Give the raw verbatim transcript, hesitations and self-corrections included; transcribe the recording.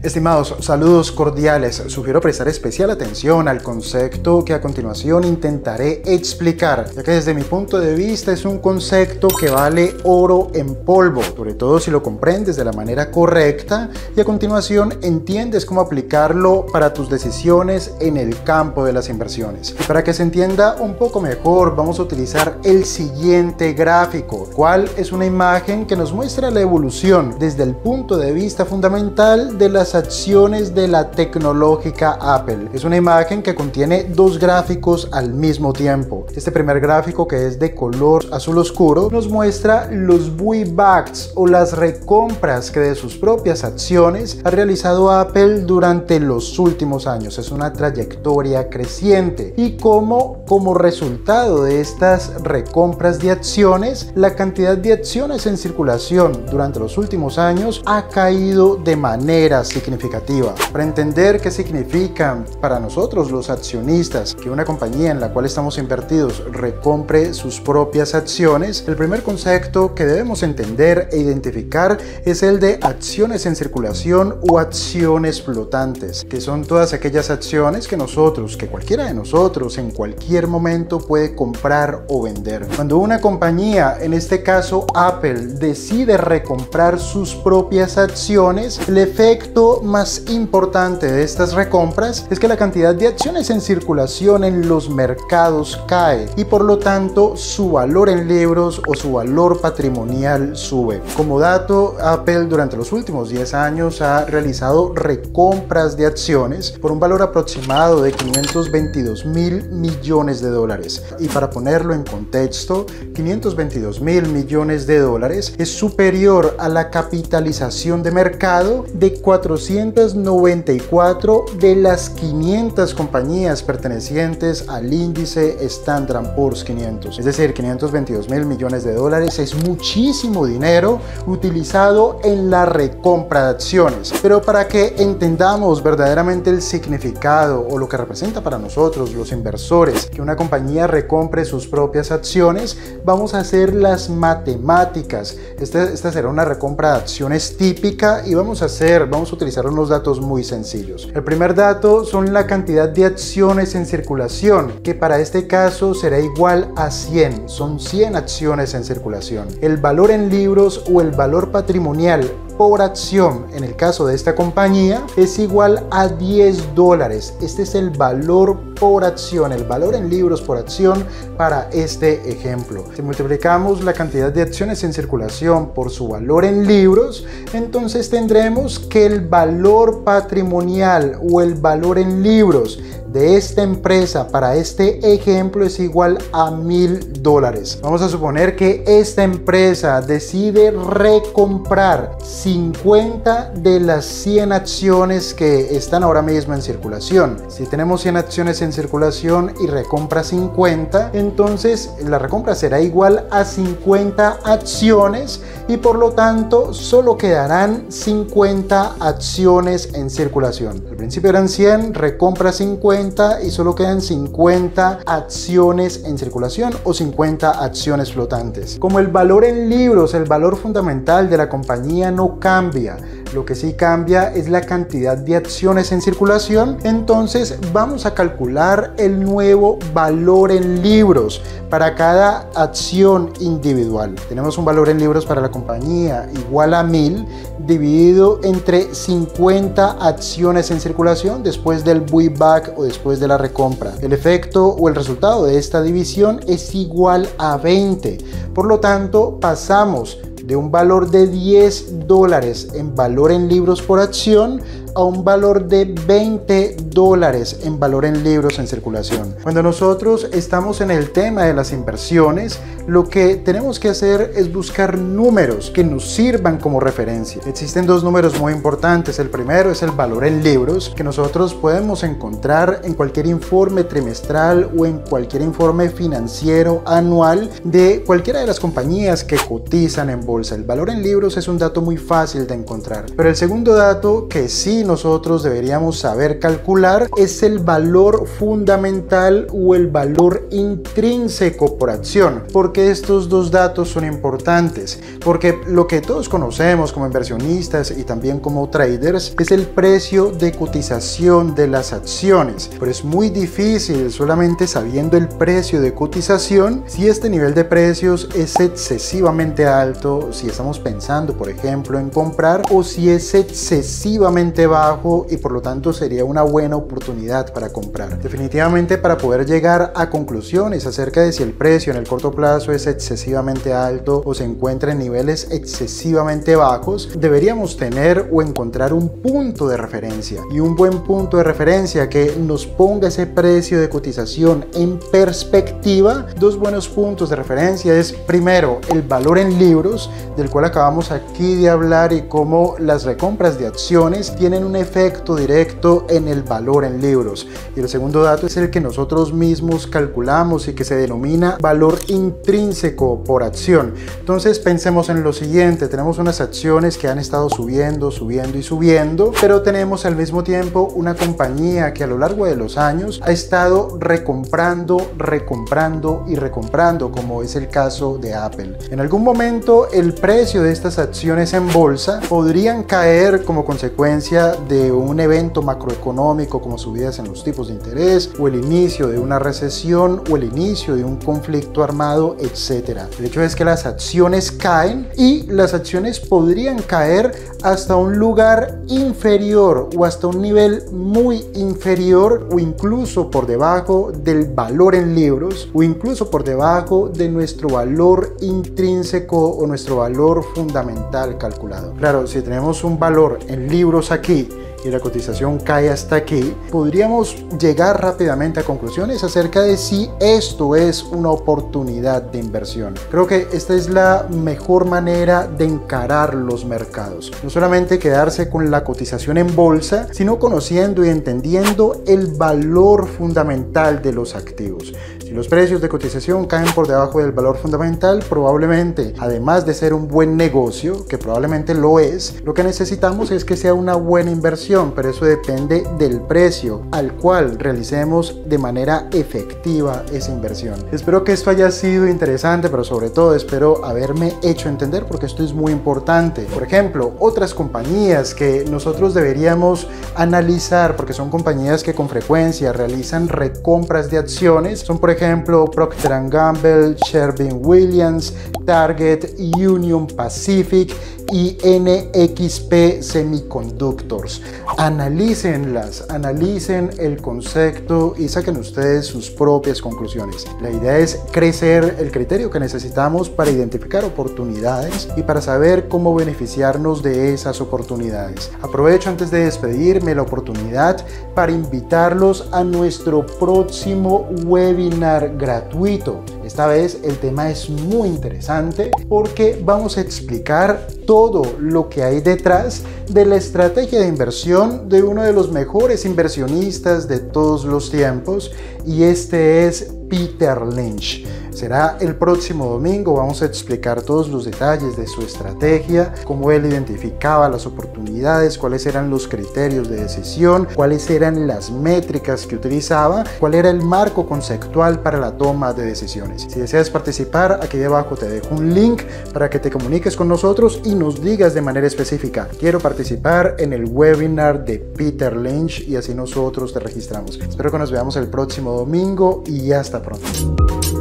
Estimados, saludos cordiales. Sugiero prestar especial atención al concepto que a continuación intentaré explicar, ya que desde mi punto de vista es un concepto que vale oro en polvo, sobre todo si lo comprendes de la manera correcta y a continuación entiendes cómo aplicarlo para tus decisiones en el campo de las inversiones. Y para que se entienda un poco mejor, vamos a utilizar el siguiente gráfico, cual es una imagen que nos muestra la evolución desde el punto de vista fundamental de las acciones de la tecnológica Apple. Es una imagen que contiene dos gráficos al mismo tiempo. Este primer gráfico, que es de color azul oscuro, nos muestra los buybacks o las recompras que de sus propias acciones ha realizado Apple durante los últimos años. Es una trayectoria creciente y cómo como resultado de estas recompras de acciones, la cantidad de acciones en circulación durante los últimos años ha caído de manera significativa. Para entender qué significa para nosotros los accionistas que una compañía en la cual estamos invertidos recompre sus propias acciones, el primer concepto que debemos entender e identificar es el de acciones en circulación o acciones flotantes, que son todas aquellas acciones que nosotros, que cualquiera de nosotros en cualquier momento puede comprar o vender. Cuando una compañía, en este caso Apple, decide recomprar sus propias acciones, el efecto más importante de estas recompras es que la cantidad de acciones en circulación en los mercados cae y por lo tanto su valor en libros o su valor patrimonial sube. Como dato, Apple durante los últimos diez años ha realizado recompras de acciones por un valor aproximado de quinientos veintidós mil millones de dólares. Y para ponerlo en contexto, quinientos veintidós mil millones de dólares es superior a la capitalización de mercado de cuatrocientas noventa y cuatro de las quinientas compañías pertenecientes al índice Standard and Poor's quinientos. Es decir, quinientos veintidós mil millones de dólares es muchísimo dinero utilizado en la recompra de acciones. Pero para que entendamos verdaderamente el significado o lo que representa para nosotros los inversores que una compañía recompre sus propias acciones, vamos a hacer las matemáticas. Este, esta será una recompra de acciones típica y vamos a hacer, vamos a utilizar unos datos muy sencillos. El primer dato son la cantidad de acciones en circulación, que para este caso será igual a cien. Son cien acciones en circulación. El valor en libros o el valor patrimonial por acción en el caso de esta compañía es igual a diez dólares. Este es el valor por acción, el valor en libros por acción para este ejemplo. Si multiplicamos la cantidad de acciones en circulación por su valor en libros, entonces tendremos que el valor patrimonial o el valor en libros de esta empresa para este ejemplo es igual a mil dólares. Vamos a suponer que esta empresa decide recomprar cincuenta de las cien acciones que están ahora mismo en circulación. Si tenemos cien acciones en circulación y recompra cincuenta, entonces la recompra será igual a cincuenta acciones y por lo tanto solo quedarán cincuenta acciones en circulación. Al principio eran cien, recompra cincuenta y solo quedan cincuenta acciones en circulación o cincuenta acciones flotantes. Como el valor en libros, el valor fundamental de la compañía no cambia, lo que sí cambia es la cantidad de acciones en circulación, entonces vamos a calcular el nuevo valor en libros para cada acción individual. Tenemos un valor en libros para la compañía igual a mil dividido entre cincuenta acciones en circulación después del buyback o después de la recompra. El efecto o el resultado de esta división es igual a veinte. Por lo tanto, pasamos de un valor de diez dólares en valor en libros por acción a un valor de veinte dólares en valor en libros en circulación. Cuando nosotros estamos en el tema de las inversiones, lo que tenemos que hacer es buscar números que nos sirvan como referencia. Existen dos números muy importantes. El primero es el valor en libros, que nosotros podemos encontrar en cualquier informe trimestral o en cualquier informe financiero anual de cualquiera de las compañías que cotizan en bolsa. El valor en libros es un dato muy fácil de encontrar. Pero el segundo dato que sí sí nosotros deberíamos saber calcular es el valor fundamental o el valor intrínseco por acción. ¿Por qué estos dos datos son importantes? Porque lo que todos conocemos como inversionistas y también como traders es el precio de cotización de las acciones, pero es muy difícil solamente sabiendo el precio de cotización si este nivel de precios es excesivamente alto, si estamos pensando por ejemplo en comprar, o si es excesivamente bajo y por lo tanto sería una buena oportunidad para comprar. Definitivamente, para poder llegar a conclusiones acerca de si el precio en el corto plazo es excesivamente alto o se encuentra en niveles excesivamente bajos, deberíamos tener o encontrar un punto de referencia, y un buen punto de referencia que nos ponga ese precio de cotización en perspectiva. Dos buenos puntos de referencia es, primero, el valor en libros, del cual acabamos aquí de hablar, y cómo las recompras de acciones tienen un efecto directo en el valor en libros. Y el segundo dato es el que nosotros mismos calculamos y que se denomina valor intrínseco por acción. Entonces pensemos en lo siguiente: tenemos unas acciones que han estado subiendo, subiendo y subiendo, pero tenemos al mismo tiempo una compañía que a lo largo de los años ha estado recomprando, recomprando y recomprando, como es el caso de Apple. En algún momento el precio de estas acciones en bolsa podrían caer como consecuencia de un evento macroeconómico como subidas en los tipos de interés, o el inicio de una recesión, o el inicio de un conflicto armado, etcétera. El hecho es que las acciones caen, y las acciones podrían caer hasta un lugar inferior o hasta un nivel muy inferior, o incluso por debajo del valor en libros, o incluso por debajo de nuestro valor intrínseco o nuestro valor fundamental calculado. Claro, si tenemos un valor en libros aquí y la cotización cae hasta aquí, podríamos llegar rápidamente a conclusiones acerca de si esto es una oportunidad de inversión. Creo que esta es la mejor manera de encarar los mercados. No solamente quedarse con la cotización en bolsa, sino conociendo y entendiendo el valor fundamental de los activos. Si los precios de cotización caen por debajo del valor fundamental, probablemente, además de ser un buen negocio, que probablemente lo es, lo que necesitamos es que sea una buena inversión, pero eso depende del precio al cual realicemos de manera efectiva esa inversión. Espero que esto haya sido interesante, pero sobre todo espero haberme hecho entender, porque esto es muy importante. Por ejemplo, otras compañías que nosotros deberíamos analizar, porque son compañías que con frecuencia realizan recompras de acciones, son por ejemplo Procter and Gamble, Sherwin-Williams, Target, Union Pacific y N X P Semiconductors. Analícenlas, analicen el concepto y saquen ustedes sus propias conclusiones. La idea es crecer el criterio que necesitamos para identificar oportunidades y para saber cómo beneficiarnos de esas oportunidades. Aprovecho antes de despedirme la oportunidad para invitarlos a nuestro próximo webinar gratuito. Esta vez el tema es muy interesante porque vamos a explicar todo lo que hay detrás de la estrategia de inversión de uno de los mejores inversionistas de todos los tiempos, y este es Peter Lynch. Será el próximo domingo. Vamos a explicar todos los detalles de su estrategia, cómo él identificaba las oportunidades, cuáles eran los criterios de decisión, cuáles eran las métricas que utilizaba, cuál era el marco conceptual para la toma de decisiones. Si deseas participar, aquí debajo te dejo un link para que te comuniques con nosotros y nos digas de manera específica: quiero participar en el webinar de Peter Lynch, y así nosotros te registramos. Espero que nos veamos el próximo domingo y hasta pronto.